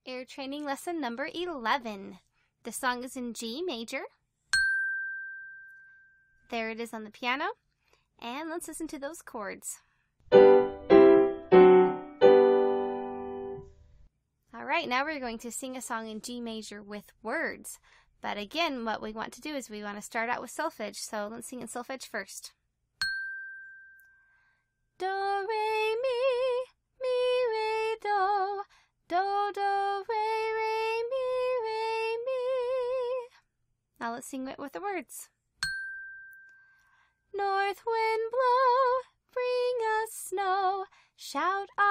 Air training lesson number 11. The song is in G major. There it is on the piano. And let's listen to those chords. Alright, now we're going to sing a song in G major with words. But again, what we want to do is we want to start out with solfege. So let's sing in solfege first. Do, re, mi, re, do. Do, do, re, mi. Now let's sing it with the words. North wind blow, bring us snow. Shout